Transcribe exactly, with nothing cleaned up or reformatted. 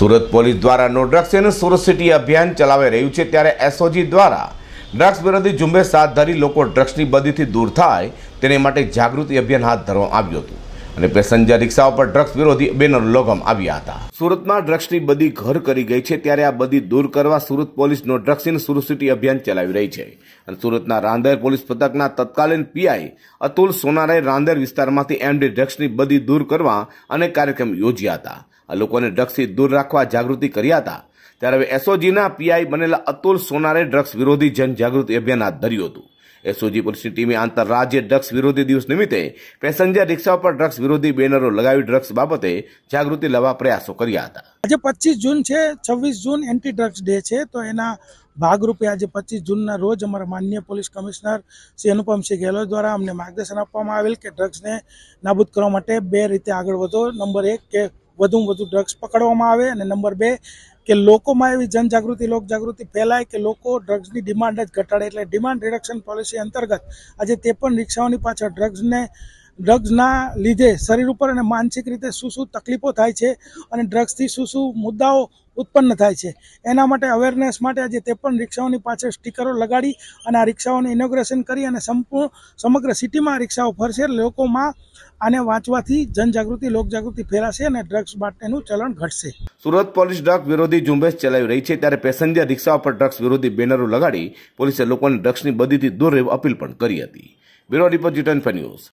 Surat police દ્વારા no drugs and Surat city અભિયાન ચલાવી રહ્યું છે, ત્યારે એસઓજી દ્વારા ડ્રગ્સ વિરોધી ઝુંબેશ હાથ ધરી લોકો ડ્રગ્સની બદીથી દૂર થાય તેને માટે જાગૃતિ અભિયાન હાથ ધરવામાં આવ્યું હતું અને પેસેન્જર રિક્ષાઓ પર ડ્રગ્સ વિરોધી બેનરો લગાવવામાં આવ્યા હતા। સુરતમાં ડ્રગ્સની બદી ઘર કરી ગઈ છે, ત્યારે આ બદી દૂર કરવા Surat police no drugs and Surat city અભિયાન ચલાવી રહી છે અને સુરતના રાંદેર પોલીસ પથકના તત્કાલીન પીઆઈ અતુલ સોનારાએ રાંદેર વિસ્તારમાંથી એમડી ડ્રગ્સની બદી દૂર કરવા અને કાર્યક્રમ યોજ્યા હતા। આ લોકોને ડ્રગ્સથી દૂર રાખવા જાગૃતિ કર્યા હતા। ત્યારે હવે એસઓજીના પીઆઈ બનેલા અતુલ સોનારે ડ્રગ્સ વિરોધી જનજાગૃતિ અભિયાન હાથ ધર્યું હતું। એસઓજી પોલીસની ટીમે આંતરરાજ્ય ડ્રગ્સ વિરોધી દિવસ નિમિત્તે પેસેન્જર રિક્ષા પર ડ્રગ્સ વિરોધી બેનરો લગાવી ડ્રગ્સ બાબતે જાગૃતિ લાવવા પ્રયાસો કર્યા હતા। આજે પચીસ જૂન છે, છવ્વીસ જૂન એન્ટી ડ્રગ્સ ડે છે, તો એના ભાગરૂપે આજે પચીસ જૂનના રોજ અમારા માનનીય પોલીસ કમિશનર શ્રી અનુપમસિંહ ગેહલોત દ્વારા અમને માર્ગદર્શન આપવામાં આવેલ કે ડ્રગ્સને નાબૂદ કરવા માટે બે રીતે આગળ વધો। નંબર એક કે વધુમાં વધુ ડ્રગ્સ પકડવામાં આવે અને નંબર બે કે લોકોમાં એવી જનજાગૃતિ લોક જાગૃતિ ફેલાય કે લોકો ડ્રગ્સની ડિમાન્ડ જ ઘટાડે। એટલે ડિમાન્ડ રિડક્શન પોલિસી અંતર્ગત આજે તે પણ રિક્ષાઓની પાછળ ડ્રગ્સને ડ્રગ્સના લીધે શરીર ઉપર અને માનસિક રીતે શું શું તકલીફો થાય છે અને ડ્રગ્સથી શું શું મુદ્દાઓ ઉત્પન્ન થાય છે એના માટે અવેરનેસ માટે આજે તે પણ રિક્ષાઓની પાછળ સ્ટીકરો લગાડી અને આ રિક્ષાઓને ઇનોગ્રેશન કરી અને સંપૂર્ણ સમગ્ર સિટીમાં રિક્ષાઓ ફરશે। લોકોમાં આને વાંચવાથી જનજાગૃતિ લોકજાગૃતિ ફેલાશે અને ડ્રગ્સ માટેનું ચલણ ઘટશે। સુરત પોલીસ ડ્રગ્સ વિરોધી ઝુંબેશ ચલાવી રહી છે, ત્યારે પેસેન્જર રિક્ષાઓ પર ડ્રગ્સ વિરોધી બેનરો લગાડી પોલીસે લોકોને ડ્રગ્સની બદીથી દૂર રહેવા અપીલ પણ કરી હતી। Bureau report G ten news.